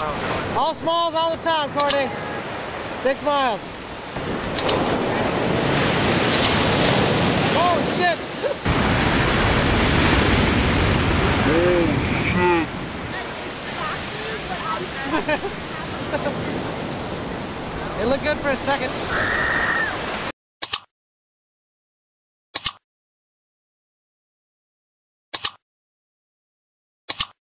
miles. All smalls all the time, Courtney. 6 miles. Oh shit! It looked good for a second.